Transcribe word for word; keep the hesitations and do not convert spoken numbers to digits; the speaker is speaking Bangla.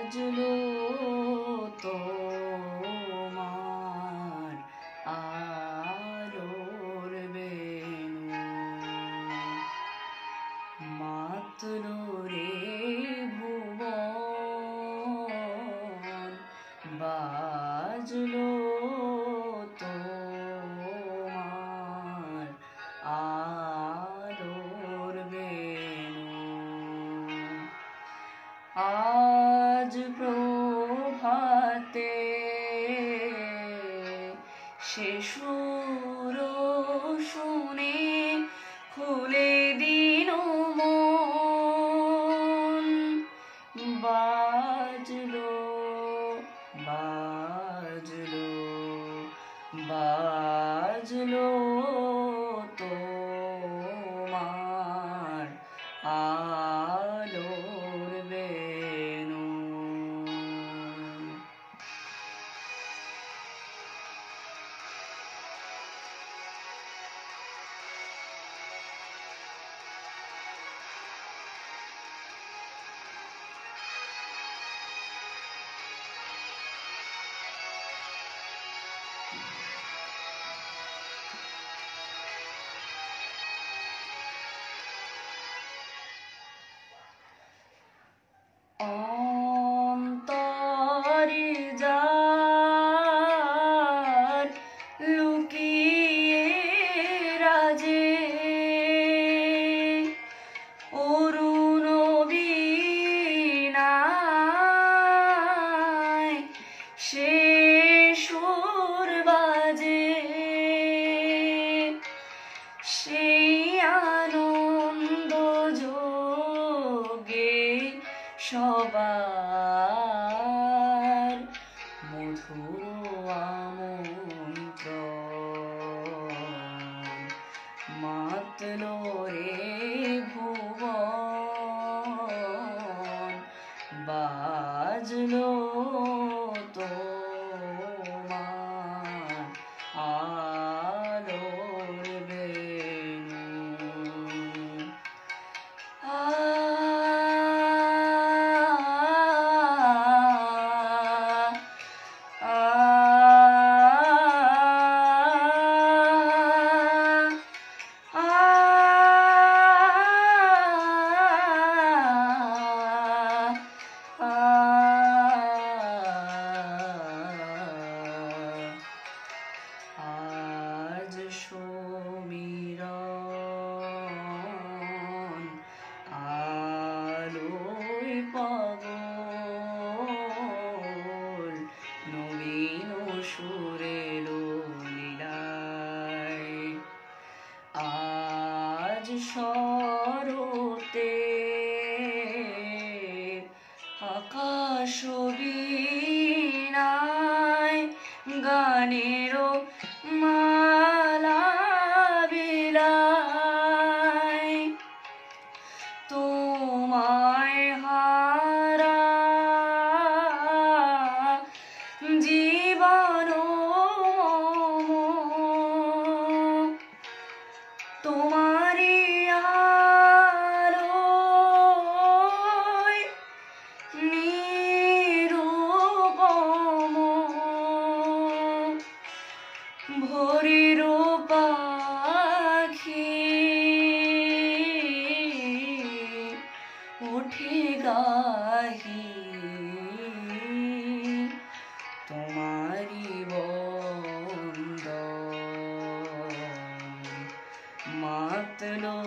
বাজলো তোমার আলোর বেণু, মাতলো রে ভুবন, বাজলো তোমার আলোর বেণু। আজ প্রভাতে সে সুর শুনে খুলে দিল মন, বাজলো বাজলো বাজলো তোমার আলোর বেণু। অন্তরে যার লুকিয়ে রাজে অরুণ বীণায় সে সুর বাজে, সেই আনন্দ যোগে সবার মধুর আমন্ত্রণ, মাতলো রে ভুবন, বাজলো তোমার আলোর বেণু। আজ সমীরণ আলোয় পাগল, নবীন সুরের লীলায় আজ শরতে আকাশ বীণায় গানের মালা বিলায়, তোমায় হারা জীবন তোমারি আলোয় নিরুপম, ভোরের পাখি উঠে গাহি তোমারি বন্দন, মাতলো